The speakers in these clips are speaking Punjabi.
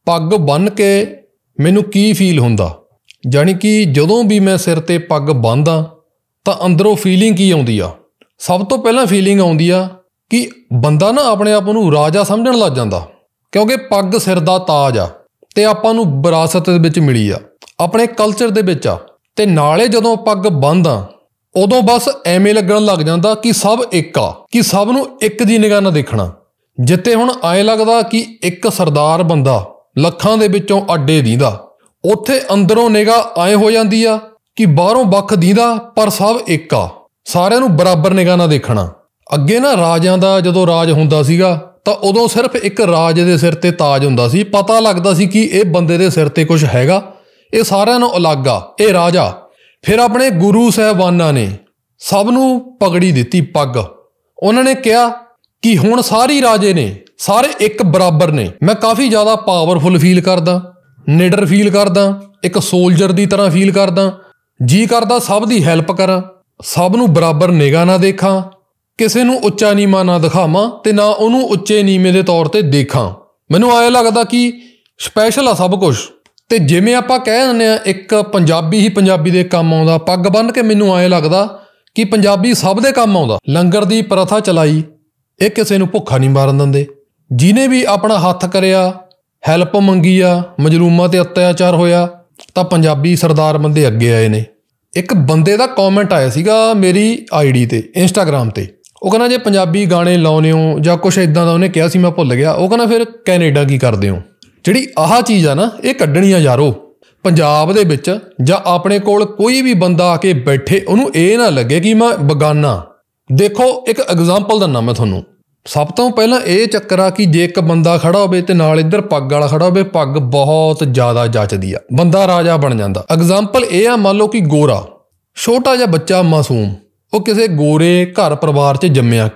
ਪੱਗ ਬੰਨ੍ਹ ਕੇ ਮੈਨੂੰ ਕੀ ਫੀਲ ਹੁੰਦਾ, ਜਾਣੀ ਕਿ ਜਦੋਂ ਵੀ ਮੈਂ ਸਿਰ 'ਤੇ ਪੱਗ ਬੰਨ੍ਹਦਾ ਤਾਂ ਅੰਦਰੋਂ ਫੀਲਿੰਗ ਕੀ ਆਉਂਦੀ ਆ। ਸਭ ਤੋਂ ਪਹਿਲਾਂ ਫੀਲਿੰਗ ਆਉਂਦੀ ਆ ਕਿ ਬੰਦਾ ਨਾ ਆਪਣੇ ਆਪ ਨੂੰ ਰਾਜਾ ਸਮਝਣ ਲੱਗ ਜਾਂਦਾ, ਕਿਉਂਕਿ ਪੱਗ ਸਿਰ ਦਾ ਤਾਜ ਆ ਅਤੇ ਆਪਾਂ ਨੂੰ ਵਿਰਾਸਤ ਦੇ ਵਿੱਚ ਮਿਲੀ ਆ, ਆਪਣੇ ਕਲਚਰ ਦੇ ਵਿੱਚ ਆ। ਅਤੇ ਨਾਲੇ ਜਦੋਂ ਪੱਗ ਬੰਨ੍ਹਦਾ ਉਦੋਂ ਬਸ ਐਵੇਂ ਲੱਗਣ ਲੱਗ ਜਾਂਦਾ ਕਿ ਸਭ ਇੱਕ ਆ, ਕਿ ਸਭ ਨੂੰ ਇੱਕ ਦੀ ਨਿਗਾਹ ਨਾਲ ਦੇਖਣਾ। ਜਿੱਥੇ ਹੁਣ ਐਂ ਲੱਗਦਾ ਕਿ ਇੱਕ ਸਰਦਾਰ ਬੰਦਾ ਲੱਖਾਂ ਦੇ ਵਿੱਚੋਂ ਅੱਡੇ ਦੀਂਦਾ, ਉੱਥੇ ਅੰਦਰੋਂ ਨਿਗਾਹ ਐਂ ਹੋ ਜਾਂਦੀ ਆ ਕਿ ਬਾਹਰੋਂ ਵੱਖ ਦੀਂਦਾ ਪਰ ਸਭ ਇੱਕ ਆ, ਸਾਰਿਆਂ ਨੂੰ ਬਰਾਬਰ ਨਿਗਾਹ ਨਾਲ ਦੇਖਣਾ। ਅੱਗੇ ਨਾ ਰਾਜਿਆਂ ਦਾ ਜਦੋਂ ਰਾਜ ਹੁੰਦਾ ਸੀਗਾ ਤਾਂ ਉਦੋਂ ਸਿਰਫ ਇੱਕ ਰਾਜ ਦੇ ਸਿਰ 'ਤੇ ਤਾਜ ਹੁੰਦਾ ਸੀ, ਪਤਾ ਲੱਗਦਾ ਸੀ ਕਿ ਇਹ ਬੰਦੇ ਦੇ ਸਿਰ 'ਤੇ ਕੁਛ ਹੈਗਾ, ਇਹ ਸਾਰਿਆਂ ਨੂੰ ਅਲੱਗ ਆ, ਇਹ ਰਾਜਾ। ਫਿਰ ਆਪਣੇ ਗੁਰੂ ਸਾਹਿਬਾਨਾਂ ਨੇ ਸਭ ਨੂੰ ਪਗੜੀ ਦਿੱਤੀ, ਪੱਗ। ਉਹਨਾਂ ਨੇ ਕਿਹਾ ਕਿ ਹੁਣ ਸਾਰੇ ਰਾਜੇ ਨੇ, ਸਾਰੇ ਇੱਕ ਬਰਾਬਰ ਨੇ। ਮੈਂ ਕਾਫੀ ਜ਼ਿਆਦਾ ਪਾਵਰਫੁਲ ਫੀਲ ਕਰਦਾ, ਨਿਡਰ ਫੀਲ ਕਰਦਾ, ਇੱਕ ਸੋਲਜਰ ਦੀ ਤਰ੍ਹਾਂ ਫੀਲ ਕਰਦਾ। ਜੀ ਕਰਦਾ ਸਭ ਦੀ ਹੈਲਪ ਕਰਾਂ, ਸਭ ਨੂੰ ਬਰਾਬਰ ਨਿਗਾਹ ਨਾਲ ਦੇਖਾਂ, ਕਿਸੇ ਨੂੰ ਉੱਚਾ ਨੀਵਾਂ ਨਾ ਦਿਖਾਵਾਂ ਅਤੇ ਨਾ ਉਹਨੂੰ ਉੱਚੇ ਨੀਵੇਂ ਦੇ ਤੌਰ 'ਤੇ ਦੇਖਾਂ। ਮੈਨੂੰ ਐਂ ਲੱਗਦਾ ਕਿ ਸਪੈਸ਼ਲ ਆ ਸਭ ਕੁਛ। ਅਤੇ ਜਿਵੇਂ ਆਪਾਂ ਕਹਿ ਦਿੰਦੇ ਹਾਂ ਇੱਕ ਪੰਜਾਬੀ ਹੀ ਪੰਜਾਬੀ ਦੇ ਕੰਮ ਆਉਂਦਾ, ਪੱਗ ਬੰਨ੍ਹ ਕੇ ਮੈਨੂੰ ਐਂ ਲੱਗਦਾ ਕਿ ਪੰਜਾਬੀ ਸਭ ਦੇ ਕੰਮ ਆਉਂਦਾ। ਲੰਗਰ ਦੀ ਪ੍ਰਥਾ ਚਲਾਈ, ਇਹ ਕਿਸੇ ਨੂੰ ਭੁੱਖਾ ਨਹੀਂ ਮਾਰਨ ਦਿੰਦੇ। ਜਿਹਨੇ ਵੀ ਆਪਣਾ ਹੱਥ ਕਰਿਆ, ਹੈਲਪ ਮੰਗੀ ਆ, ਮਜ਼ਲੂਮਾਂ 'ਤੇ ਅਤਿਆਚਾਰ ਹੋਇਆ ਤਾਂ ਪੰਜਾਬੀ ਸਰਦਾਰ ਬੰਦੇ ਅੱਗੇ ਆਏ ਨੇ। ਇੱਕ ਬੰਦੇ ਦਾ ਕੌਮੈਂਟ ਆਇਆ ਸੀਗਾ ਮੇਰੀ ID 'ਤੇ, ਇੰਸਟਾਗ੍ਰਾਮ 'ਤੇ। ਉਹ ਕਹਿੰਦਾ ਜੇ ਪੰਜਾਬੀ ਗਾਣੇ ਲਾਉਂਦੇ ਹੋ ਜਾਂ ਕੁਛ ਇੱਦਾਂ ਦਾ ਉਹਨੇ ਕਿਹਾ ਸੀ, ਮੈਂ ਭੁੱਲ ਗਿਆ। ਉਹ ਕਹਿੰਦਾ ਫਿਰ ਕੈਨੇਡਾ ਕੀ ਕਰਦੇ ਹੋ। ਜਿਹੜੀ ਆਹ ਚੀਜ਼ ਆ ਨਾ, ਇਹ ਕੱਢਣੀ ਆ ਯਾਰੋ। ਪੰਜਾਬ ਦੇ ਵਿੱਚ ਜਾਂ ਆਪਣੇ ਕੋਲ ਕੋਈ ਵੀ ਬੰਦਾ ਆ ਕੇ ਬੈਠੇ, ਉਹਨੂੰ ਇਹ ਨਾ ਲੱਗੇ ਕਿ ਮੈਂ ਬਗਾਨਾ। ਦੇਖੋ ਇੱਕ ਐਗਜ਼ਾਮਪਲ ਦਿੰਦਾ ਮੈਂ ਤੁਹਾਨੂੰ। ਸਭ ਤੋਂ ਪਹਿਲਾਂ ਇਹ ਚੱਕਰ ਆ ਕਿ ਜੇ ਇੱਕ ਬੰਦਾ ਖੜਾ ਹੋਵੇ ਅਤੇ ਨਾਲ ਇੱਧਰ ਪੱਗ ਵਾਲਾ ਖੜਾ ਹੋਵੇ, ਪੱਗ ਬਹੁਤ ਜ਼ਿਆਦਾ ਜੱਚਦੀ ਆ, ਬੰਦਾ ਰਾਜਾ ਬਣ ਜਾਂਦਾ। ਐਗਜ਼ਾਮਪਲ ਇਹ ਆ, ਮੰਨ ਲਓ ਕਿ ਗੋਰਾ ਛੋਟਾ ਜਿਹਾ ਬੱਚਾ ਮਾਸੂਮ, ਉਹ ਕਿਸੇ ਗੋਰੇ ਘਰ ਪਰਿਵਾਰ 'ਚ ਜੰਮਿਆ,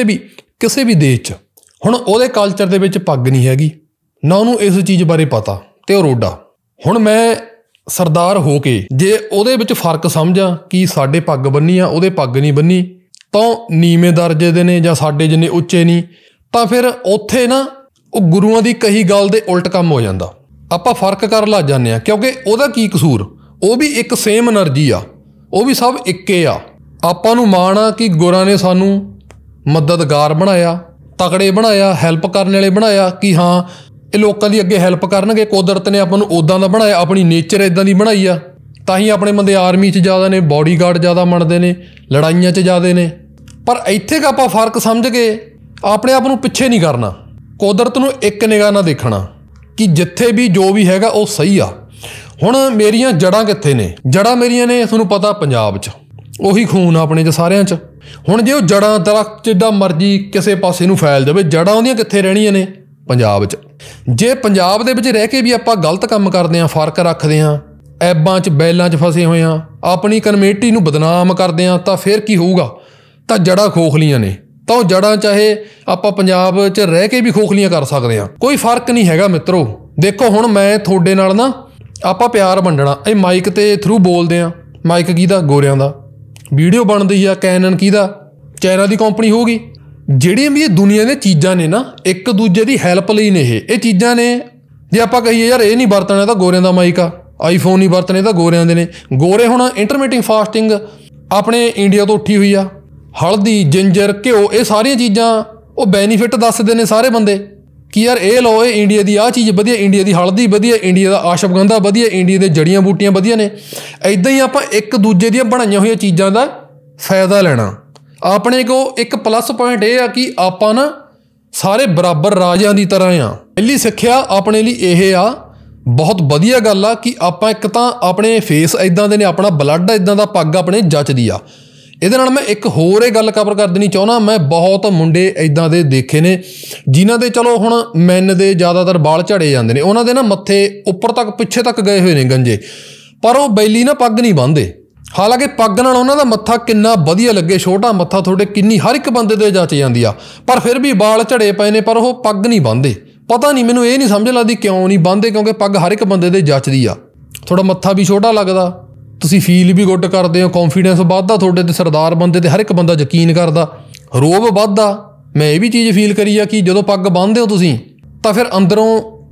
ਕਿਸੇ ਵੀ ਦੇਸ਼ 'ਚ। ਹੁਣ ਉਹਦੇ ਕਲਚਰ ਦੇ ਵਿੱਚ ਪੱਗ ਨਹੀਂ ਹੈਗੀ, ਨਾ ਉਹਨੂੰ ਇਸ ਚੀਜ਼ ਬਾਰੇ ਪਤਾ, ਅਤੇ ਉਹ ਰੋਡਾ। ਹੁਣ ਮੈਂ ਸਰਦਾਰ ਹੋ ਕੇ ਜੇ ਉਹਦੇ ਵਿੱਚ ਫਰਕ ਸਮਝਾਂ ਕਿ ਸਾਡੇ ਪੱਗ ਬੰਨੀ ਆ, ਉਹਦੇ ਪੱਗ ਨਹੀਂ ਬੰਨੀ, ਤਾਂ ਨੀਵੇਂ ਦਰਜੇ ਦੇ ਨੇ ਜਾਂ ਸਾਡੇ ਜਿੰਨੇ ਉੱਚੇ ਨਹੀਂ, ਤਾਂ ਫਿਰ ਉੱਥੇ ਨਾ ਉਹ ਗੁਰੂਆਂ ਦੀ ਕਹੀ ਗੱਲ ਦੇ ਉਲਟ ਕੰਮ ਹੋ ਜਾਂਦਾ। ਆਪਾਂ ਫਰਕ ਕਰਨ ਲੱਗ ਜਾਂਦੇ ਹਾਂ, ਕਿਉਂਕਿ ਉਹਦਾ ਕੀ ਕਸੂਰ, ਉਹ ਵੀ ਇੱਕ ਸੇਮ ਐਨਰਜੀ ਆ, ਉਹ ਵੀ ਸਭ ਇੱਕੇ ਆ। ਆਪਾਂ ਨੂੰ ਮਾਣ ਆ ਕਿ ਗੁਰਾਂ ਨੇ ਸਾਨੂੰ ਮਦਦਗਾਰ ਬਣਾਇਆ, ਤਕੜੇ ਬਣਾਇਆ, ਹੈਲਪ ਕਰਨ ਵਾਲੇ ਬਣਾਇਆ ਕਿ ਹਾਂ ਇਹ ਲੋਕਾਂ ਦੀ ਅੱਗੇ ਹੈਲਪ ਕਰਨਗੇ। ਕੁਦਰਤ ਨੇ ਆਪਾਂ ਨੂੰ ਉੱਦਾਂ ਦਾ ਬਣਾਇਆ, ਆਪਣੀ ਨੇਚਰ ਇੱਦਾਂ ਦੀ ਬਣਾਈ ਆ। ਤਾਂ ਹੀ ਆਪਣੇ ਬੰਦੇ ਆਰਮੀ 'ਚ ਜ਼ਿਆਦਾ ਨੇ, ਬਾਡੀਗਾਰਡ ਜ਼ਿਆਦਾ ਬਣਦੇ ਨੇ, ਲੜਾਈਆਂ 'ਚ ਜ਼ਿਆਦਾ ਨੇ। ਪਰ ਇੱਥੇ ਆਪਾਂ ਫਰਕ ਸਮਝ ਕੇ ਆਪਣੇ ਆਪ ਨੂੰ ਪਿੱਛੇ ਨਹੀਂ ਕਰਨਾ, ਕੁਦਰਤ ਨੂੰ ਇੱਕ ਨਿਗਾਹ ਨਾਲ ਦੇਖਣਾ ਕਿ ਜਿੱਥੇ ਵੀ ਜੋ ਵੀ ਹੈਗਾ ਉਹ ਸਹੀ ਆ। ਹੁਣ ਮੇਰੀਆਂ ਜੜ੍ਹਾਂ ਕਿੱਥੇ ਨੇ? ਜੜ੍ਹਾਂ ਮੇਰੀਆਂ ਨੇ ਤੁਹਾਨੂੰ ਪਤਾ ਪੰਜਾਬ 'ਚ, ਉਹੀ ਖੂਨ ਆਪਣੇ 'ਚ ਸਾਰਿਆਂ 'ਚ। ਹੁਣ ਜੇ ਉਹ ਜੜ੍ਹਾਂ ਦਰਖਤ ਜਿੱਦਾਂ ਮਰਜ਼ੀ ਕਿਸੇ ਪਾਸੇ ਨੂੰ ਫੈਲ ਜਾਵੇ, ਜੜ੍ਹਾਂ ਉਹਦੀਆਂ ਕਿੱਥੇ ਰਹਿਣੀਆਂ ਨੇ? ਪੰਜਾਬ 'ਚ। ਜੇ ਪੰਜਾਬ ਦੇ ਵਿੱਚ ਰਹਿ ਕੇ ਵੀ ਆਪਾਂ ਗਲਤ ਕੰਮ ਕਰਦੇ ਹਾਂ, ਫਰਕ ਰੱਖਦੇ ਹਾਂ, ਐਬਾਂ 'ਚ ਬੈਲਾਂ 'ਚ ਫਸੇ ਹੋਏ ਹਾਂ, ਆਪਣੀ ਕਮਿਊਨਿਟੀ ਨੂੰ ਬਦਨਾਮ ਕਰਦੇ ਹਾਂ, ਤਾਂ ਫਿਰ ਕੀ ਹੋਊਗਾ? ਤਾਂ ਜੜ੍ਹਾਂ ਖੋਖਲੀਆਂ ਨੇ, ਤਾਂ ਉਹ ਜੜ੍ਹਾਂ ਚਾਹੇ ਆਪਾਂ ਪੰਜਾਬ 'ਚ ਰਹਿ ਕੇ ਵੀ ਖੋਖਲੀਆਂ ਕਰ ਸਕਦੇ ਹਾਂ। ਕੋਈ ਫਰਕ ਨਹੀਂ ਹੈਗਾ ਮਿੱਤਰੋ। ਦੇਖੋ ਹੁਣ ਮੈਂ ਤੁਹਾਡੇ ਨਾਲ ਨਾ ਆਪਾਂ ਪਿਆਰ ਵੰਡਣਾ, ਇਹ ਮਾਈਕ ਦੇ ਥਰੂ ਬੋਲਦੇ ਹਾਂ। ਮਾਈਕ ਕਿਹਦਾ? ਗੋਰਿਆਂ ਦਾ। ਵੀਡੀਓ ਬਣਦੀ ਆ ਕੈਨਨ ਕਿਹਦਾ? ਚਾਈਨਾ ਦੀ ਕੰਪਨੀ ਹੋਊਗੀ। ਜਿਹੜੀਆਂ ਵੀ ਇਹ ਦੁਨੀਆ ਦੀਆਂ ਚੀਜ਼ਾਂ ਨੇ ਨਾ, ਇੱਕ ਦੂਜੇ ਦੀ ਹੈਲਪ ਲਈ ਨੇ। ਇਹ ਚੀਜ਼ਾਂ ਨੇ, ਜੇ ਆਪਾਂ ਕਹੀਏ ਯਾਰ ਇਹ ਨਹੀਂ ਵਰਤਣਾ ਤਾਂ ਗੋਰਿਆਂ ਦਾ ਮਾਈਕ ਆ, ਆਈਫੋਨ ਨਹੀਂ ਵਰਤਣੇ ਤਾਂ ਗੋਰਿਆਂ ਦੇ ਨੇ। ਗੋਰੇ ਹੁਣ ਇੰਟਰਮੀਡੀਏਟ ਫਾਸਟਿੰਗ ਆਪਣੇ ਇੰਡੀਆ ਤੋਂ ਉੱਠੀ ਹੋਈ ਆ। ਹਲਦੀ, ਜਿੰਜਰ, ਘਿਓ, ਇਹ ਸਾਰੀਆਂ ਚੀਜ਼ਾਂ ਉਹ ਬੈਨੀਫਿਟ ਦੱਸਦੇ ਨੇ ਸਾਰੇ ਬੰਦੇ ਕਿ ਯਾਰ ਇਹ ਲਓ, ਇਹ ਇੰਡੀਆ ਦੀ ਆਹ ਚੀਜ਼ ਵਧੀਆ, ਇੰਡੀਆ ਦੀ ਹਲਦੀ ਵਧੀਆ, ਇੰਡੀਆ ਦਾ ਅਸ਼ਵਗੰਧਾ ਵਧੀਆ, ਇੰਡੀਆ ਦੇ ਜੜੀਆਂ ਬੂਟੀਆਂ ਵਧੀਆ ਨੇ। ਇੱਦਾਂ ਹੀ ਆਪਾਂ ਇੱਕ ਦੂਜੇ ਦੀਆਂ ਬਣਾਈਆਂ ਹੋਈਆਂ ਚੀਜ਼ਾਂ ਦਾ ਫਾਇਦਾ ਲੈਣਾ। ਆਪਣੇ ਕੋਲ ਇੱਕ ਪਲੱਸ ਪੁਆਇੰਟ ਇਹ ਆ ਕਿ ਆਪਾਂ ਨਾ ਸਾਰੇ ਬਰਾਬਰ ਰਾਜਿਆਂ ਦੀ ਤਰ੍ਹਾਂ ਆ। ਪਹਿਲੀ ਸਿੱਖਿਆ ਆਪਣੇ ਲਈ ਇਹ ਆ, ਬਹੁਤ ਵਧੀਆ ਗੱਲ ਆ ਕਿ ਆਪਾਂ ਇੱਕ ਤਾਂ ਆਪਣੇ ਫੇਸ ਇੱਦਾਂ ਦੇ ਨੇ, ਆਪਣਾ ਬਲੱਡ ਇੱਦਾਂ ਦਾ, ਪੱਗ ਆਪਣੇ ਜੱਚਦੀ ਆ। ਇਹਦੇ ਨਾਲ ਮੈਂ ਇੱਕ ਹੋਰ ਇਹ ਗੱਲ ਕਵਰ ਕਰ ਦੇਣੀ ਚਾਹੁੰਦਾ। ਮੈਂ ਬਹੁਤ ਮੁੰਡੇ ਇੱਦਾਂ ਦੇ ਦੇਖੇ ਨੇ ਜਿਨ੍ਹਾਂ ਦੇ ਚਲੋ ਹੁਣ ਮੈਨ ਦੇ ਜ਼ਿਆਦਾਤਰ ਵਾਲ ਝੜੇ ਜਾਂਦੇ ਨੇ, ਉਹਨਾਂ ਦੇ ਨਾ ਮੱਥੇ ਉੱਪਰ ਤੱਕ ਪਿੱਛੇ ਤੱਕ ਗਏ ਹੋਏ ਨੇ ਗੰਜੇ, ਪਰ ਉਹ ਬੈਲੀ ਨਾ ਪੱਗ ਨਹੀਂ ਬੰਨ੍ਹਦੇ। ਹਾਲਾਂਕਿ ਪੱਗ ਨਾਲ ਉਹਨਾਂ ਦਾ ਮੱਥਾ ਕਿੰਨਾ ਵਧੀਆ ਲੱਗੇ, ਛੋਟਾ ਮੱਥਾ ਤੁਹਾਡੇ ਕਿੰਨੀ ਹਰ ਇੱਕ ਬੰਦੇ ਦੇ ਜੱਚ ਜਾਂਦੀ ਆ, ਪਰ ਫਿਰ ਵੀ ਵਾਲ ਝੜੇ ਪਏ ਨੇ, ਪਰ ਉਹ ਪੱਗ ਨਹੀਂ ਬੰਨ੍ਹਦੇ। ਪਤਾ ਨਹੀਂ, ਮੈਨੂੰ ਇਹ ਨਹੀਂ ਸਮਝ ਲੱਗਦੀ ਕਿਉਂ ਨਹੀਂ ਬੰਨ੍ਹਦੇ, ਕਿਉਂਕਿ ਪੱਗ ਹਰ ਇੱਕ ਬੰਦੇ ਦੇ ਜੱਚਦੀ ਆ। ਤੁਹਾਡਾ ਮੱਥਾ ਵੀ ਛੋਟਾ ਲੱਗਦਾ, ਤੁਸੀਂ ਫੀਲ ਵੀ ਗੁੱਡ ਕਰਦੇ ਹੋ, ਕੌਨਫੀਡੈਂਸ ਵੱਧਦਾ ਤੁਹਾਡੇ 'ਤੇ, ਸਰਦਾਰ ਬੰਦੇ 'ਤੇ ਹਰ ਇੱਕ ਬੰਦਾ ਯਕੀਨ ਕਰਦਾ, ਰੋਹਬ ਵੱਧਦਾ। ਮੈਂ ਇਹ ਵੀ ਚੀਜ਼ ਫੀਲ ਕਰੀ ਆ ਕਿ ਜਦੋਂ ਪੱਗ ਬੰਨ੍ਹਦੇ ਹੋ ਤੁਸੀਂ ਤਾਂ ਫਿਰ ਅੰਦਰੋਂ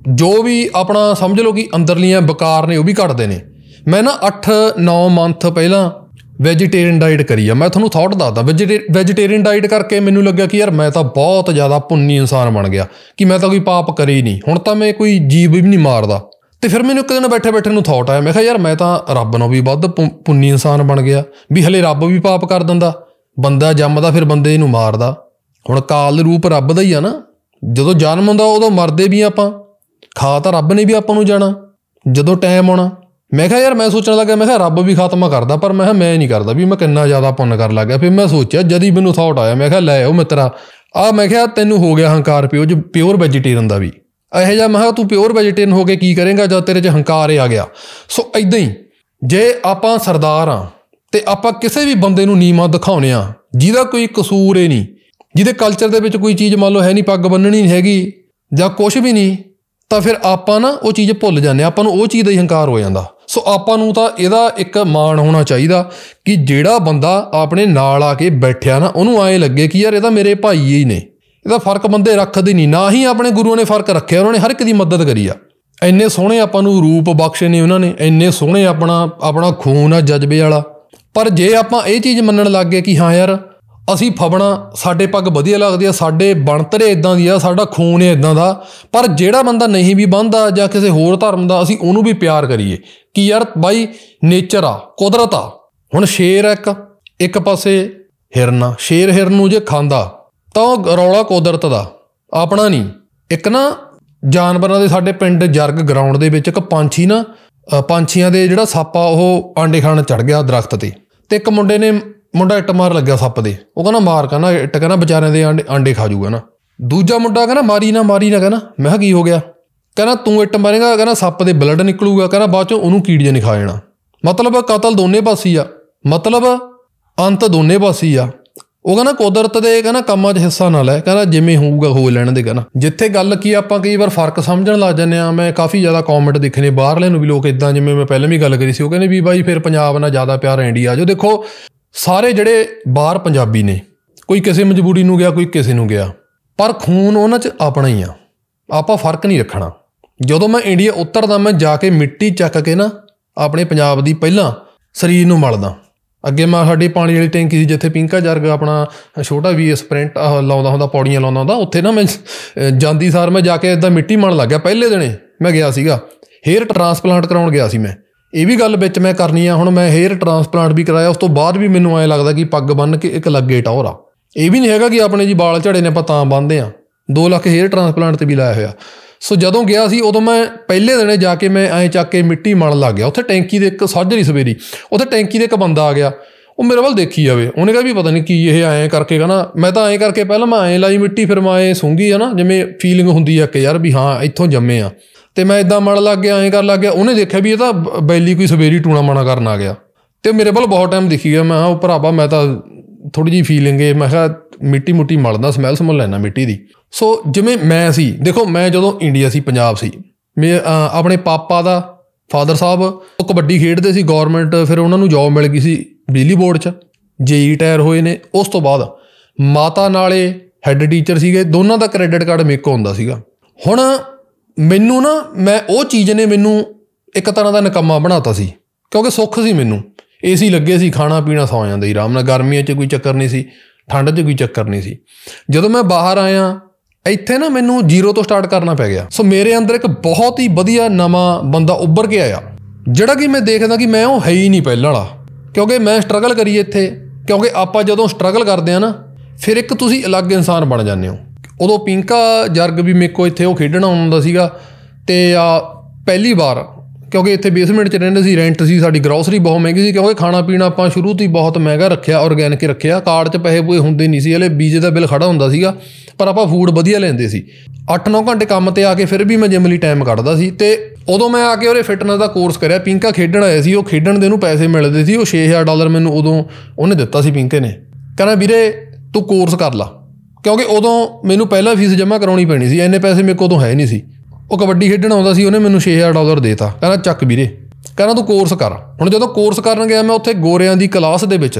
ਜੋ ਵੀ ਆਪਣਾ ਸਮਝ ਲਓ ਕਿ ਅੰਦਰਲੀਆਂ ਬਕਾਰ ਨੇ ਉਹ ਵੀ ਘਟਦੇ ਨੇ। ਮੈਂ ਨਾ 8-9 ਮੰਥ ਪਹਿਲਾਂ ਵੈਜੀਟੇਰੀਅਨ ਡਾਈਟ ਕਰੀ ਆ। ਮੈਂ ਤੁਹਾਨੂੰ ਥੋਟ ਦੱਸਦਾ, ਵੈਜੀਟੇਰੀਅਨ ਡਾਈਟ ਕਰਕੇ ਮੈਨੂੰ ਲੱਗਿਆ ਕਿ ਯਾਰ ਮੈਂ ਤਾਂ ਬਹੁਤ ਜ਼ਿਆਦਾ ਪੁੰਨੀ ਇਨਸਾਨ ਬਣ ਗਿਆ, ਕਿ ਮੈਂ ਤਾਂ ਕੋਈ ਪਾਪ ਕਰੇ ਹੀ ਨਹੀਂ, ਹੁਣ ਤਾਂ ਮੈਂ ਕੋਈ ਜੀਵ ਵੀ ਨਹੀਂ ਮਾਰਦਾ। ਅਤੇ ਫਿਰ ਮੈਨੂੰ ਇੱਕ ਦਿਨ ਬੈਠੇ ਬੈਠੇ ਨੂੰ ਥੋਟ ਆਇਆ, ਮੈਂ ਕਿਹਾ ਯਾਰ ਮੈਂ ਤਾਂ ਰੱਬ ਨਾਲੋਂ ਵੀ ਵੱਧ ਪੁੰਨੀ ਇਨਸਾਨ ਬਣ ਗਿਆ, ਵੀ ਹਲੇ ਰੱਬ ਵੀ ਪਾਪ ਕਰ ਦਿੰਦਾ, ਬੰਦਾ ਜੰਮਦਾ ਫਿਰ ਬੰਦੇ ਨੂੰ ਮਾਰਦਾ। ਹੁਣ ਕਾਲ ਰੂਪ ਰੱਬ ਦਾ ਹੀ ਆ ਨਾ, ਜਦੋਂ ਜਨਮ ਹੁੰਦਾ ਉਦੋਂ ਮਰਦੇ ਵੀ ਆਪਾਂ, ਖਾ ਤਾਂ ਰੱਬ ਨੇ ਵੀ ਆਪਾਂ ਨੂੰ ਜਾਣਾ ਜਦੋਂ ਟਾਈਮ ਆਉਣਾ। ਮੈਂ ਕਿਹਾ ਯਾਰ ਮੈਂ ਸੋਚਣ ਲੱਗਿਆ, ਮੈਂ ਕਿਹਾ ਰੱਬ ਵੀ ਖਾਤਮਾ ਕਰਦਾ, ਪਰ ਮੈਂ ਕਿਹਾ ਮੈਂ ਨਹੀਂ ਕਰਦਾ, ਵੀ ਮੈਂ ਕਿੰਨਾ ਜ਼ਿਆਦਾ ਪੁੰਨ ਕਰਨ ਲੱਗ ਗਿਆ। ਫਿਰ ਮੈਂ ਸੋਚਿਆ, ਜਦ ਹੀ ਮੈਨੂੰ ਥੋਟ ਆਇਆ, ਮੈਂ ਕਿਹਾ ਲੈ ਉਹ ਮਿੱਤਰਾ ਮੈਂ ਕਿਹਾ ਤੈਨੂੰ ਹੋ ਗਿਆ ਹੰਕਾਰ ਪਿਓਰ ਵੈਜੀਟੇਰੀਅਨ ਦਾ ਵੀ ਇਹੋ ਜਿਹਾ। ਮੈਂ ਕਿਹਾ ਤੂੰ ਪਿਓਰ ਵੈਜੀਟੇਰੀਅਨ ਹੋ ਕੇ ਕੀ ਕਰੇਂਗਾ ਜਦ ਤੇਰੇ 'ਚ ਹੰਕਾਰ ਆ ਗਿਆ। ਸੋ ਇੱਦਾਂ ਹੀ ਜੇ ਆਪਾਂ ਸਰਦਾਰ ਹਾਂ ਅਤੇ ਆਪਾਂ ਕਿਸੇ ਵੀ ਬੰਦੇ ਨੂੰ ਨੀਵਾਂ ਦਿਖਾਉਂਦੇ ਹਾਂ ਜਿਹਦਾ ਕੋਈ ਕਸੂਰ ਹੀ ਨਹੀਂ, ਜਿਹਦੇ ਕਲਚਰ ਦੇ ਵਿੱਚ ਕੋਈ ਚੀਜ਼ ਮੰਨ ਲਓ ਹੈ ਨਹੀਂ, ਪੱਗ ਬੰਨਣੀ ਨਹੀਂ ਹੈਗੀ ਜਾਂ ਕੁਛ ਵੀ ਨਹੀਂ, ਤਾਂ ਫਿਰ ਆਪਾਂ ਨਾ ਉਹ ਚੀਜ਼ ਭੁੱਲ ਜਾਂਦੇ ਹਾਂ, ਆਪਾਂ ਨੂੰ ਉਹ ਚੀਜ਼ ਦਾ ਹੀ ਹੰਕਾਰ ਹੋ ਜਾਂਦਾ। ਸੋ ਆਪਾਂ ਨੂੰ ਤਾਂ ਇਹਦਾ ਇੱਕ ਮਾਣ ਹੋਣਾ ਚਾਹੀਦਾ ਕਿ ਜਿਹੜਾ ਬੰਦਾ ਆਪਣੇ ਨਾਲ ਆ ਕੇ ਬੈਠਿਆ ਨਾ, ਉਹਨੂੰ ਐਂ ਲੱਗੇ ਕਿ ਯਾਰ ਇਹ ਤਾਂ ਮੇਰੇ ਭਾਈ ਹੀ ਨੇ। ਇਹਦਾ ਫਰਕ ਬੰਦੇ ਰੱਖਦੇ ਨਹੀਂ, ਨਾ ਹੀ ਆਪਣੇ ਗੁਰੂਆਂ ਨੇ ਫਰਕ ਰੱਖਿਆ, ਉਹਨਾਂ ਨੇ ਹਰ ਇੱਕ ਦੀ ਮਦਦ ਕਰੀ ਆ। ਇੰਨੇ ਸੋਹਣੇ ਆਪਾਂ ਨੂੰ ਰੂਪ ਬਖਸ਼ੇ ਨੇ ਉਹਨਾਂ ਨੇ, ਇੰਨੇ ਸੋਹਣੇ ਆਪਣਾ ਖੂਨ ਆ ਜਜ਼ਬੇ ਵਾਲਾ। ਪਰ ਜੇ ਆਪਾਂ ਇਹ ਚੀਜ਼ ਮੰਨਣ ਲੱਗ ਗਏ ਕਿ ਹਾਂ ਯਾਰ ਅਸੀਂ ਫਬਣਾ, ਸਾਡੇ ਪੱਗ ਵਧੀਆ ਲੱਗਦੀ ਆ, ਸਾਡੇ ਬਣਤਰੇ ਇੱਦਾਂ ਦੀ ਆ, ਸਾਡਾ ਖੂਨ ਹੈ ਇੱਦਾਂ ਦਾ, ਪਰ ਜਿਹੜਾ ਬੰਦਾ ਨਹੀਂ ਵੀ ਬੰਨ੍ਹਦਾ ਜਾਂ ਕਿਸੇ ਹੋਰ ਧਰਮ ਦਾ, ਅਸੀਂ ਉਹਨੂੰ ਵੀ ਪਿਆਰ ਕਰੀਏ ਕਿ ਯਾਰ ਬਾਈ ਨੇਚਰ ਆ, ਕੁਦਰਤ ਆ। ਹੁਣ ਸ਼ੇਰ ਆ ਇੱਕ ਪਾਸੇ ਹਿਰਨ ਆ, ਸ਼ੇਰ ਹਿਰਨ ਨੂੰ ਜੇ ਖਾਂਦਾ ਤਾਂ ਉਹ ਰੌਲਾ ਕੁਦਰਤ ਦਾ, ਆਪਣਾ ਨਹੀਂ। ਇੱਕ ਨਾ ਜਾਨਵਰਾਂ ਦੇ ਸਾਡੇ ਪਿੰਡ ਜਰਗ ਗਰਾਊਂਡ ਦੇ ਵਿੱਚ ਇੱਕ ਪੰਛੀ ਨਾ, ਪੰਛੀਆਂ ਦੇ ਜਿਹੜਾ ਸੱਪ ਆ ਉਹ ਆਂਡੇ ਖਾਣ ਚੜ੍ਹ ਗਿਆ ਦਰਖਤ 'ਤੇ, ਅਤੇ ਇੱਕ ਮੁੰਡਾ ਇੱਟ ਮਾਰ ਲੱਗਿਆ ਸੱਪ ਦੇ, ਉਹ ਕਹਿੰਦਾ ਮਾਰ, ਕਹਿੰਦਾ ਇੱਟ, ਕਹਿੰਦਾ ਵਿਚਾਰਿਆਂ ਦੇ ਆਂਡੇ ਖਾ ਜੂਗਾ ਨਾ। ਦੂਜਾ ਮੁੰਡਾ ਕਹਿੰਦਾ ਮਾਰੀ ਨਾ, ਕਹਿੰਦਾ। ਮੈਂ ਕਿਹਾ ਕੀ ਹੋ ਗਿਆ? ਕਹਿੰਦਾ ਤੂੰ ਇੱਟ ਮਾਰੇਗਾ, ਕਹਿੰਦਾ ਸੱਪ ਦੇ ਬਲੱਡ ਨਿਕਲੂਗਾ, ਕਹਿੰਦਾ ਬਾਅਦ 'ਚੋਂ ਉਹਨੂੰ ਕੀੜੀਆਂ ਨੇ ਖਾ ਜਾਣਾ। ਮਤਲਬ ਕਤਲ ਦੋਨੇ ਪਾਸੇ ਆ, ਮਤਲਬ ਅੰਤ ਦੋਨੇ ਪਾਸੇ ਆ। ਉਹ ਕਹਿੰਦਾ ਕੁਦਰਤ ਦੇ ਕਹਿੰਦਾ ਕੰਮਾਂ 'ਚ ਹਿੱਸਾ ਨਾ ਲੈ, ਕਹਿੰਦਾ ਜਿਵੇਂ ਹੋਊਗਾ ਹੋ ਲੈਣ ਦੇ। ਕਹਿੰਦਾ ਜਿੱਥੇ ਗੱਲ ਕੀ ਆਪਾਂ ਕਈ ਵਾਰ ਫਰਕ ਸਮਝਣ ਲੱਗ ਜਾਂਦੇ ਹਾਂ। ਮੈਂ ਕਾਫੀ ਜ਼ਿਆਦਾ ਕੌਮੈਂਟ ਦੇਖੇ ਬਾਹਰਲੇ ਨੂੰ ਵੀ ਲੋਕ ਇੱਦਾਂ, ਜਿਵੇਂ ਮੈਂ ਪਹਿਲਾਂ ਵੀ ਗੱਲ ਕਰੀ ਸੀ, ਉਹ ਕਹਿੰਦੇ ਵੀ ਬਾਈ ਫਿਰ ਪੰਜਾਬ ਨਾਲ ਜ਼ਿਆਦਾ ਪਿਆਰ ਇੰਡੀਆ। ਜੋ ਦੇਖੋ ਸਾਰੇ ਜਿਹੜੇ ਬਾਹਰ ਪੰਜਾਬੀ ਨੇ, ਕੋਈ ਕਿਸੇ ਮਜਬੂਰੀ ਨੂੰ ਗਿਆ, ਕੋਈ ਕਿਸੇ ਨੂੰ ਗਿਆ, ਪਰ ਖੂਨ ਉਹਨਾਂ 'ਚ ਆਪਣਾ ਹੀ ਆ। ਆਪਾਂ ਫਰਕ ਨਹੀਂ ਰੱਖਣਾ। ਜਦੋਂ ਮੈਂ ਇੰਡੀਆ ਉਤਰਦਾ, ਮੈਂ ਜਾ ਕੇ ਮਿੱਟੀ ਚੱਕ ਕੇ ਨਾ ਆਪਣੇ ਪੰਜਾਬ ਦੀ ਪਹਿਲਾਂ ਸਰੀਰ ਨੂੰ ਮਲਦਾ। ਅੱਗੇ ਮੈਂ ਸਾਡੀ ਪਾਣੀ ਵਾਲੀ ਟੈਂਕੀ ਸੀ ਜਿੱਥੇ ਪਿੰਕਾ ਜਰਗ ਆਪਣਾ ਛੋਟਾ ਵੀ ਸਪ੍ਰਿੰਟ ਲਾਉਂਦਾ ਹੁੰਦਾ, ਪੌੜੀਆਂ ਲਾਉਂਦਾ ਹੁੰਦਾ, ਉੱਥੇ ਨਾ ਮੈਂ ਜਾਂਦੀ ਸਾਰ ਮੈਂ ਜਾ ਕੇ ਇੱਦਾਂ ਮਿੱਟੀ ਮਲਣ ਲੱਗ ਗਿਆ। ਪਹਿਲੇ ਦਿਨੇ ਮੈਂ ਗਿਆ ਸੀਗਾ, ਹੇਅਰ ਟਰਾਂਸਪਲਾਂਟ ਕਰਾਉਣ ਗਿਆ ਸੀ ਮੈਂ। ਇਹ ਵੀ ਗੱਲ ਵਿੱਚ ਮੈਂ ਕਰਨੀ ਆ। ਹੁਣ ਮੈਂ ਹੇਅਰ ਟਰਾਂਸਪਲਾਂਟ ਵੀ ਕਰਾਇਆ, ਉਸ ਤੋਂ ਬਾਅਦ ਵੀ ਮੈਨੂੰ ਐਂ ਲੱਗਦਾ ਕਿ ਪੱਗ ਬੰਨ੍ਹ ਕੇ ਇੱਕ ਲੱਗੇ ਟੌਰ ਆ। ਇਹ ਵੀ ਨਹੀਂ ਹੈਗਾ ਕਿ ਆਪਣੇ ਜੀ ਵਾਲ ਝੜੇ ਨੇ ਆਪਾਂ ਤਾਂ ਬੰਨ੍ਹਦੇ ਹਾਂ। 2 ਲੱਖ ਹੇਅਰ ਟਰਾਂਸਪਲਾਂਟ 'ਤੇ ਵੀ ਲਾਇਆ ਹੋਇਆ। ਸੋ ਜਦੋਂ ਗਿਆ ਸੀ ਉਦੋਂ ਮੈਂ ਪਹਿਲੇ ਦਿਨੇ ਜਾ ਕੇ ਮੈਂ ਐਂ ਚੱਕ ਕੇ ਮਿੱਟੀ ਮਲਣ ਲੱਗ ਗਿਆ। ਉੱਥੇ ਟੈਂਕੀ ਦੇ ਇੱਕ ਸਾਜਰੀ ਸਵੇਰੀ ਉੱਥੇ ਟੈਂਕੀ ਦੇ ਇੱਕ ਬੰਦਾ ਆ ਗਿਆ, ਉਹ ਮੇਰੇ ਵੱਲ ਦੇਖੀ ਜਾਵੇ, ਉਹਨੇ ਕਿਹਾ ਵੀ ਪਤਾ ਨਹੀਂ ਕੀ ਇਹ ਐਂ ਕਰਕੇ। ਕਹਿੰਦਾ ਮੈਂ ਤਾਂ ਐਂ ਕਰਕੇ ਪਹਿਲਾਂ ਮੈਂ ਐਂ ਲਾਈ ਮਿੱਟੀ, ਫਿਰ ਮੈਂ ਐਂ ਸੂੰਘੀ ਹੈ ਨਾ, ਜਿਵੇਂ ਫੀਲਿੰਗ ਹੁੰਦੀ ਆ ਕਿ ਯਾਰ ਵੀ ਹਾਂ ਇੱਥੋਂ ਜੰਮੇ ਆ। ਅਤੇ ਮੈਂ ਇੱਦਾਂ ਮਲ ਲੱਗ ਗਿਆ, ਐਂ ਕਰਨ ਲੱਗ ਗਿਆ। ਉਹਨੇ ਦੇਖਿਆ ਵੀ ਇਹ ਤਾਂ ਬੈਲੀ ਕੋਈ ਸਵੇਰੀ ਟੂਣਾ ਮਾਣਾ ਕਰਨ ਆ ਗਿਆ, ਅਤੇ ਮੇਰੇ ਵੱਲ ਬਹੁਤ ਟਾਈਮ ਦਿਖੀ ਗਿਆ। ਮੈਂ ਕਿਹਾ ਉਹ ਭਰਾਵਾ ਮੈਂ ਤਾਂ ਥੋੜ੍ਹੀ ਜਿਹੀ ਫੀਲਿੰਗ ਹੈ, ਮੈਂ ਕਿਹਾ ਮਿੱਟੀ ਮੁੱਟੀ ਮਲਦਾ, ਸਮੈਲ ਲੈਣਾ ਮਿੱਟੀ ਦੀ। ਸੋ ਜਿਵੇਂ ਮੈਂ ਸੀ, ਦੇਖੋ ਮੈਂ ਜਦੋਂ ਇੰਡੀਆ ਸੀ, ਪੰਜਾਬ ਸੀ, ਮੈਂ ਆਪਣੇ ਪਾਪਾ ਦਾ ਫਾਦਰ ਸਾਹਿਬ ਉਹ ਕਬੱਡੀ ਖੇਡਦੇ ਸੀ ਗੌਰਮੈਂਟ, ਫਿਰ ਉਹਨਾਂ ਨੂੰ ਜੋਬ ਮਿਲ ਗਈ ਸੀ ਬਿਜਲੀ ਬੋਰਡ 'ਚ, JEE ਰਿਟਾਇਰ ਹੋਏ ਨੇ। ਉਸ ਤੋਂ ਬਾਅਦ ਮਾਤਾ ਨਾਲੇ ਹੈੱਡ ਟੀਚਰ ਸੀਗੇ, ਦੋਨਾਂ ਦਾ ਕ੍ਰੈਡਿਟ ਕਾਰਡ ਮੇਰੇ ਕੋਲ ਹੁੰਦਾ ਸੀਗਾ। ਹੁਣ ਮੈਨੂੰ ਨਾ ਮੈਂ ਉਹ ਚੀਜ਼ ਨੇ ਮੈਨੂੰ ਇੱਕ ਤਰ੍ਹਾਂ ਦਾ ਨਿਕੰਮਾ ਬਣਾਤਾ ਸੀ, ਕਿਉਂਕਿ ਸੁੱਖ ਸੀ ਮੈਨੂੰ, AC ਲੱਗੇ ਸੀ, ਖਾਣਾ ਪੀਣਾ ਸੌ ਜਾਂਦਾ ਸੀ ਆਰਾਮ ਨਾਲ, ਗਰਮੀਆਂ 'ਚ ਕੋਈ ਚੱਕਰ ਨਹੀਂ ਸੀ, ਠੰਡ 'ਚ ਕੋਈ ਚੱਕਰ ਨਹੀਂ ਸੀ। ਜਦੋਂ ਮੈਂ ਬਾਹਰ ਆਇਆ ਇੱਥੇ ਨਾ ਮੈਨੂੰ 0 ਤੋਂ ਸਟਾਰਟ ਕਰਨਾ ਪੈ ਗਿਆ। ਸੋ ਮੇਰੇ ਅੰਦਰ ਇੱਕ ਬਹੁਤ ਹੀ ਵਧੀਆ ਨਵਾਂ ਬੰਦਾ ਉੱਭਰ ਕੇ ਆਇਆ, ਜਿਹੜਾ ਕਿ ਮੈਂ ਦੇਖਦਾ ਕਿ ਮੈਂ ਉਹ ਹੈ ਹੀ ਨਹੀਂ ਪਹਿਲਾਂ ਵਾਲਾ, ਕਿਉਂਕਿ ਮੈਂ ਸਟਰਗਲ ਕਰੀ ਇੱਥੇ। ਕਿਉਂਕਿ ਆਪਾਂ ਜਦੋਂ ਸਟਰਗਲ ਕਰਦੇ ਹਾਂ ਨਾ, ਫਿਰ ਇੱਕ ਤੁਸੀਂ ਅਲੱਗ ਇਨਸਾਨ ਬਣ ਜਾਂਦੇ ਹੋ। ਉਦੋਂ ਪਿੰਕਾ ਜਰਗ ਵੀ ਮੇਰੇ ਕੋਲ ਇੱਥੇ ਉਹ ਖੇਡਣ ਆਉਂਦਾ ਸੀਗਾ, ਅਤੇ ਪਹਿਲੀ ਵਾਰ ਕਿਉਂਕਿ ਇੱਥੇ ਬੇਸਮੈਂਟ 'ਚ ਰਹਿੰਦੇ ਸੀ, ਰੈਂਟ ਸੀ, ਸਾਡੀ ਗਰੋਸਰੀ ਬਹੁਤ ਮਹਿੰਗੀ ਸੀ, ਕਿਉਂਕਿ ਖਾਣਾ ਪੀਣਾ ਆਪਾਂ ਸ਼ੁਰੂ ਤੋਂ ਹੀ ਬਹੁਤ ਮਹਿੰਗਾ ਰੱਖਿਆ, ਔਰਗੈਨਿਕ ਰੱਖਿਆ। ਕਾਰਡ 'ਚ ਪੈਸੇ ਪੂਏ ਹੁੰਦੇ ਨਹੀਂ ਸੀ, ਹਲੇ ਬੀਜੇ ਦਾ ਬਿੱਲ ਖੜਾ ਹੁੰਦਾ ਸੀਗਾ, ਪਰ ਆਪਾਂ ਫੂਡ ਵਧੀਆ ਲੈਂਦੇ ਸੀ। 8-9 ਘੰਟੇ ਕੰਮ 'ਤੇ ਆ ਕੇ ਫਿਰ ਵੀ ਮੈਂ ਜਿਮ ਲਈ ਟਾਈਮ ਕੱਢਦਾ ਸੀ। ਅਤੇ ਉਦੋਂ ਮੈਂ ਆ ਕੇ ਉਹਦੇ ਫਿਟਨੈਸ ਦਾ ਕੋਰਸ ਕਰਿਆ। ਪਿੰਕਾ ਖੇਡਣ ਆਇਆ ਸੀ, ਉਹ ਖੇਡਣ ਦੇ ਉਹਨੂੰ ਪੈਸੇ ਮਿਲਦੇ ਸੀ, ਉਹ $6000 ਮੈਨੂੰ ਉਦੋਂ ਉਹਨੇ ਦਿੱਤਾ ਸੀ ਪਿੰਕੇ ਨੇ। ਕਹਿੰਦਾ ਵੀਰੇ ਤੂੰ ਕੋਰਸ ਕਰ ਲਾ, ਕਿਉਂਕਿ ਉਦੋਂ ਮੈਨੂੰ ਪਹਿਲਾਂ ਫੀਸ ਜਮ੍ਹਾਂ ਕਰਾਉਣੀ ਪੈਣੀ ਸੀ, ਇੰਨੇ ਪੈਸੇ ਮੇਰੇ ਕੋਲ ਉਦੋਂ ਹੈ ਨਹੀਂ ਸੀ। ਉਹ ਕਬੱਡੀ ਖੇਡਣ ਆਉਂਦਾ ਸੀ, ਉਹਨੇ ਮੈਨੂੰ $6000 ਦੇ ਤਾ। ਕਹਿੰਦਾ ਚੱਕ ਵੀਰੇ, ਕਹਿੰਦਾ ਤੂੰ ਕੋਰਸ ਕਰ। ਹੁਣ ਜਦੋਂ ਕੋਰਸ ਕਰਨ ਗਿਆ ਮੈਂ ਉੱਥੇ ਗੋਰਿਆਂ ਦੀ ਕਲਾਸ ਦੇ ਵਿੱਚ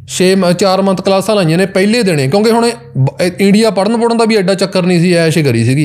4 ਮੰਥ ਕਲਾਸਾਂ ਲਾਈਆਂ ਨੇ ਪਹਿਲੇ ਦਿਨੇ, ਕਿਉਂਕਿ ਹੁਣ ਇੰਡੀਆ ਪੜ੍ਹਨ ਦਾ ਵੀ ਐਡਾ ਚੱਕਰ ਨਹੀਂ ਸੀ, ਐਸ਼ ਕਰੀ ਸੀਗੀ।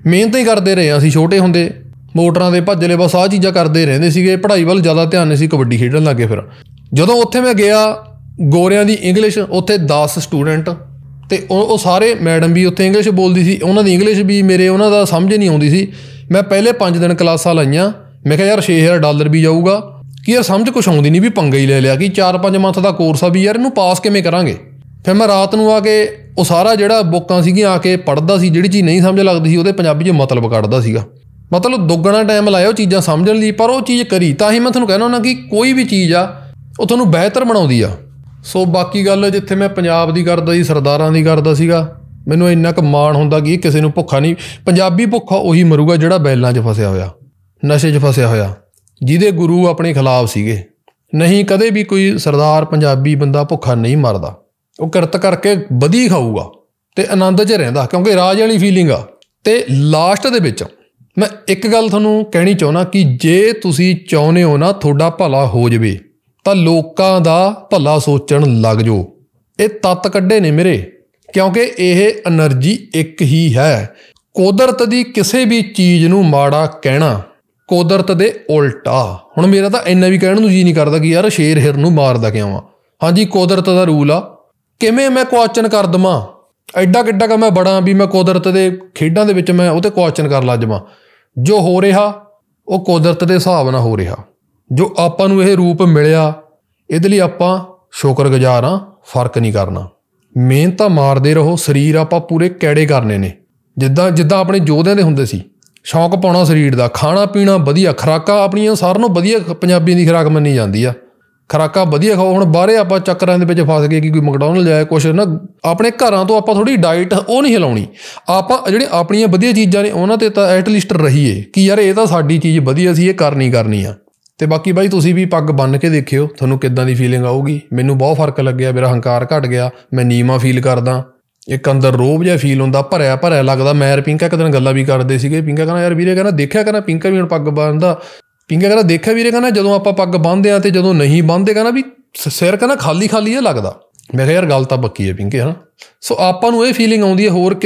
ਮਿਹਨਤ ਹੀ ਕਰਦੇ ਰਹੇ ਹਾਂ ਅਸੀਂ ਛੋਟੇ ਹੁੰਦੇ, ਮੋਟਰਾਂ ਦੇ ਭੱਜਲੇ, ਬਸ ਆਹ ਚੀਜ਼ਾਂ ਕਰਦੇ ਰਹਿੰਦੇ ਸੀਗੇ। ਪੜ੍ਹਾਈ ਵੱਲ ਜ਼ਿਆਦਾ ਧਿਆਨ ਨਹੀਂ ਸੀ, ਕਬੱਡੀ ਖੇਡਣ ਲੱਗੇ। ਫਿਰ ਜਦੋਂ ਉੱਥੇ ਮੈਂ ਗਿਆ, ਗੋਰਿਆਂ ਦੀ ਇੰਗਲਿਸ਼, ਉੱਥੇ 10 ਸਟੂਡੈਂਟ ਅਤੇ ਉਹ ਸਾਰੇ ਮੈਡਮ ਵੀ ਉੱਥੇ ਇੰਗਲਿਸ਼ ਬੋਲਦੀ ਸੀ, ਉਹਨਾਂ ਦੀ ਇੰਗਲਿਸ਼ ਵੀ ਉਹਨਾਂ ਦਾ ਸਮਝ ਨਹੀਂ ਆਉਂਦੀ ਸੀ। ਮੈਂ ਪਹਿਲੇ 5 ਦਿਨ ਕਲਾਸਾਂ ਲਾਈਆਂ, ਮੈਂ ਕਿਹਾ ਯਾਰ $6000 ਵੀ ਜਾਊਗਾ ਕਿ ਯਾਰ ਸਮਝ ਕੁਛ ਆਉਂਦੀ ਨਹੀਂ, ਵੀ ਪੰਗਾ ਹੀ ਲੈ ਲਿਆ ਕਿ 4-5 ਮੰਥ ਦਾ ਕੋਰਸ ਆ, ਵੀ ਯਾਰ ਇਹਨੂੰ ਪਾਸ ਕਿਵੇਂ ਕਰਾਂਗੇ। ਫਿਰ ਮੈਂ ਰਾਤ ਨੂੰ ਆ ਕੇ ਉਹ ਸਾਰਾ ਜਿਹੜਾ ਬੁੱਕਾਂ ਸੀਗੀਆਂ ਆ ਕੇ ਪੜ੍ਹਦਾ ਸੀ, ਜਿਹੜੀ ਚੀਜ਼ ਨਹੀਂ ਸਮਝ ਲੱਗਦੀ ਸੀ ਉਹਦੇ ਪੰਜਾਬੀ 'ਚ ਮਤਲਬ ਕੱਢਦਾ ਸੀਗਾ। ਮਤਲਬ ਦੁੱਗਣਾ ਟਾਈਮ ਲਾਇਆ ਉਹ ਚੀਜ਼ਾਂ ਸਮਝਣ ਲਈ, ਪਰ ਉਹ ਚੀਜ਼ ਕਰੀ। ਤਾਂ ਹੀ ਮੈਂ ਤੁਹਾਨੂੰ ਕਹਿਣਾ ਹੁੰਦਾ ਕਿ ਕੋਈ ਵੀ ਚੀਜ਼ ਆ ਉਹ ਤੁਹਾਨੂੰ ਬਿਹਤਰ ਬਣਾਉਂਦੀ ਆ। ਸੋ ਬਾਕੀ ਗੱਲ, ਜਿੱਥੇ ਮੈਂ ਪੰਜਾਬ ਦੀ ਕਰਦਾ ਸੀ, ਸਰਦਾਰਾਂ ਦੀ ਕਰਦਾ ਸੀਗਾ, ਮੈਨੂੰ ਇੰਨਾ ਕੁ ਮਾਣ ਹੁੰਦਾ ਕਿ ਕਿਸੇ ਨੂੰ ਭੁੱਖਾ ਨਹੀਂ। ਪੰਜਾਬੀ ਭੁੱਖਾ ਉਹੀ ਮਰੂਗਾ ਜਿਹੜਾ ਬੈਲਾਂ 'ਚ ਫਸਿਆ ਹੋਇਆ, ਨਸ਼ੇ 'ਚ ਫਸਿਆ ਹੋਇਆ, ਜਿਹਦੇ ਗੁਰੂ ਆਪਣੇ ਖਿਲਾਫ ਸੀਗੇ। ਨਹੀਂ, ਕਦੇ ਵੀ ਕੋਈ ਸਰਦਾਰ ਪੰਜਾਬੀ ਬੰਦਾ ਭੁੱਖਾ ਨਹੀਂ ਮਰਦਾ। ਉਹ ਕਿਰਤ ਕਰਕੇ ਵਧੀਆ ਖਾਊਗਾ ਅਤੇ ਆਨੰਦ 'ਚ ਰਹਿੰਦਾ, ਕਿਉਂਕਿ ਰਾਜ ਵਾਲੀ ਫੀਲਿੰਗ ਆ। ਅਤੇ ਲਾਸਟ ਦੇ ਵਿੱਚ ਮੈਂ ਇੱਕ ਗੱਲ ਤੁਹਾਨੂੰ ਕਹਿਣੀ ਚਾਹੁੰਦਾ ਕਿ ਜੇ ਤੁਸੀਂ ਚਾਹੁੰਦੇ ਹੋ ਨਾ ਤੁਹਾਡਾ ਭਲਾ ਹੋ ਜਾਵੇ, ਤਾਂ ਲੋਕਾਂ ਦਾ ਭਲਾ ਸੋਚਣ ਲੱਗ ਜਾਓ। ਇਹ ਤੱਤ ਕੱਢੇ ਨੇ ਮੇਰੇ, ਕਿਉਂਕਿ ਇਹ ਐਨਰਜੀ ਇੱਕ ਹੀ ਹੈ। ਕੁਦਰਤ ਦੀ ਕਿਸੇ ਵੀ ਚੀਜ਼ ਨੂੰ ਮਾੜਾ ਕਹਿਣਾ ਕੁਦਰਤ ਦੇ ਉਲਟਾ। ਹੁਣ ਮੇਰਾ ਤਾਂ ਇੰਨਾ ਵੀ ਕਹਿਣ ਨੂੰ ਜੀ ਨਹੀਂ ਕਰਦਾ ਕਿ ਯਾਰ ਸ਼ੇਰ ਹਿਰਨ ਨੂੰ ਮਾਰਦਾ ਕਿਉਂ ਆ। ਹਾਂਜੀ, ਕੁਦਰਤ ਦਾ ਰੂਲ ਆ। ਕਿਵੇਂ ਮੈਂ ਕੁਐਸਚਨ ਕਰ ਦੇਵਾਂ, ਐਡਾ ਕਿੱਡਾ ਕੁ ਮੈਂ ਬੜਾ ਵੀ ਮੈਂ ਕੁਦਰਤ ਦੇ ਖੇਡਾਂ ਦੇ ਵਿੱਚ ਮੈਂ ਉਹ 'ਤੇ ਕੁਐਸਚਨ ਕਰ ਲੱਗ ਜਾਵਾਂ। ਜੋ ਹੋ ਰਿਹਾ ਉਹ ਕੁਦਰਤ ਦੇ ਹਿਸਾਬ ਨਾਲ ਹੋ ਰਿਹਾ। ਜੋ ਆਪਾਂ ਨੂੰ ਇਹ ਰੂਪ ਮਿਲਿਆ, ਇਹਦੇ ਲਈ ਆਪਾਂ ਸ਼ੁਕਰਗੁਜ਼ਾਰ ਹਾਂ, ਫਰਕ ਨਹੀਂ ਕਰਨਾ। ਮਿਹਨਤ ਤਾਂ ਮਾਰਦੇ ਰਹੋ, ਸਰੀਰ ਆਪਾਂ ਪੂਰੇ ਕੈੜੇ ਕਰਨੇ ਨੇ। ਜਿੱਦਾਂ ਆਪਣੇ ਯੋਧਿਆਂ ਦੇ ਹੁੰਦੇ ਸੀ, ਸ਼ੌਂਕ ਪਾਉਣਾ ਸਰੀਰ ਦਾ, ਖਾਣਾ ਪੀਣਾ ਵਧੀਆ, ਖੁਰਾਕਾਂ ਆਪਣੀਆਂ ਸਾਰਿਆਂ ਨਾਲੋਂ ਵਧੀਆ ਪੰਜਾਬੀਆਂ ਦੀ ਖੁਰਾਕ ਮੰਨੀ ਜਾਂਦੀ ਆ। ਖੁਰਾਕਾਂ ਵਧੀਆ ਖਾਓ। ਹੁਣ ਬਾਹਰੇ ਆਪਾਂ ਚੱਕਰਾਂ ਦੇ ਵਿੱਚ ਫਸ ਗਏ ਕਿ ਕੋਈ ਮੈਕਡੋਨਲਡ ਜਾਏ ਕੁਛ ਨਾ, ਆਪਣੇ ਘਰਾਂ ਤੋਂ ਆਪਾਂ ਥੋੜ੍ਹੀ ਡਾਈਟ ਉਹ ਨਹੀਂ ਹਿਲਾਉਣੀ। ਆਪਾਂ ਜਿਹੜੇ ਆਪਣੀਆਂ ਵਧੀਆ ਚੀਜ਼ਾਂ ਨੇ ਉਹਨਾਂ 'ਤੇ ਤਾਂ ਐਟਲੀਸਟ ਰਹੀਏ ਕਿ ਯਾਰ ਇਹ ਤਾਂ ਸਾਡੀ ਚੀਜ਼ ਵਧੀਆ ਸੀ, ਇਹ ਕਰਨੀ ਆ। ਅਤੇ ਬਾਕੀ ਬਾਈ ਤੁਸੀਂ ਵੀ ਪੱਗ ਬੰਨ੍ਹ ਕੇ ਦੇਖਿਓ, ਤੁਹਾਨੂੰ ਕਿੱਦਾਂ ਦੀ ਫੀਲਿੰਗ ਆਊਗੀ। ਮੈਨੂੰ ਬਹੁਤ ਫਰਕ ਲੱਗਿਆ, ਮੇਰਾ ਹੰਕਾਰ ਘੱਟ ਗਿਆ, ਮੈਂ ਨੀਵਾਂ ਫੀਲ ਕਰਦਾ, ਇੱਕ ਅੰਦਰ ਰੋਹਬ ਜਿਹਾ ਫੀਲ ਹੁੰਦਾ, ਭਰਿਆ ਲੱਗਦਾ। ਮੈਂ ਪਿੰਕਾ ਇੱਕ ਦਿਨ ਗੱਲਾਂ ਵੀ ਕਰਦੇ ਸੀਗੇ, ਪਿੰਕਾ ਕਹਿੰਦਾ ਯਾਰ ਵੀਰੇ, ਕਹਿੰਦਾ ਦੇਖਿਆ ਕਹਿੰਦਾ ਪਿੰਕਾ ਵੀ ਹੁਣ ਪੱਗ ਬੰਨ੍ਹਦਾ। ਪਿੰਕਾ ਕਹਿੰਦਾ ਦੇਖਿਆ ਵੀਰੇ, ਕਹਿੰਦਾ ਜਦੋਂ ਆਪਾਂ ਪੱਗ ਬੰਨ੍ਹਦੇ ਹਾਂ ਅਤੇ ਜਦੋਂ ਨਹੀਂ ਬੰਨ੍ਹਦੇ, ਕਹਿੰਦਾ ਵੀ ਸਿਰ ਕਹਿੰਦਾ ਖਾਲੀ ਜਿਹਾ ਲੱਗਦਾ। ਮੈਂ ਕਿਹਾ ਯਾਰ ਗੱਲ ਤਾਂ ਪੱਕੀ ਹੈ ਪਿੰਕੇ, ਹੈ ਨਾ। ਸੋ ਆਪਾਂ ਨੂੰ ਇਹ ਫੀਲਿੰਗ ਆਉਂਦੀ ਹੈ, ਹੋਰ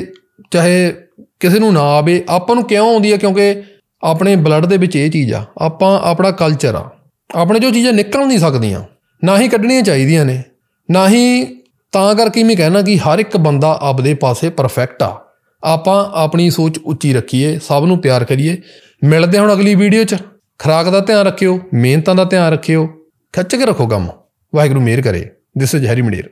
ਚਾਹੇ ਕਿਸੇ ਨੂੰ ਨਾ ਆਵੇ। ਆਪਾਂ ਨੂੰ ਕਿਉਂ ਆਉਂਦੀ ਹੈ? ਕਿਉਂਕਿ ਆਪਣੇ ਬਲੱਡ ਦੇ ਵਿੱਚ ਇਹ ਚੀਜ਼ ਆ, ਆਪਣਾ ਕਲਚਰ ਆ। ਆਪਣੇ ਜੋ ਚੀਜ਼ਾਂ ਨਿਕਲ ਨਹੀਂ ਸਕਦੀਆਂ, ਨਾ ਹੀ ਕੱਢਣੀਆਂ ਚਾਹੀਦੀਆਂ ਨੇ, ਨਾ ਹੀ। ਤਾਂ ਕਰਕੇ ਮੈਂ ਕਹਿਣਾ ਕਿ ਹਰ ਇੱਕ ਬੰਦਾ ਆਪਦੇ ਪਾਸੇ ਪਰਫੈਕਟ ਆ। ਆਪਾਂ ਆਪਣੀ ਸੋਚ ਉੱਚੀ ਰੱਖੀਏ, ਸਭ ਨੂੰ ਪਿਆਰ ਕਰੀਏ। ਮਿਲਦੇ ਹੁਣ ਅਗਲੀ ਵੀਡੀਓ 'ਚ। ਖੁਰਾਕ ਦਾ ਧਿਆਨ ਰੱਖਿਓ, ਮਿਹਨਤਾਂ ਦਾ ਧਿਆਨ ਰੱਖਿਓ, ਖਿੱਚ ਕੇ ਰੱਖੋ ਕੰਮ। ਵਾਹਿਗੁਰੂ ਮਿਹਰ ਕਰੇ। This is Harry Mander.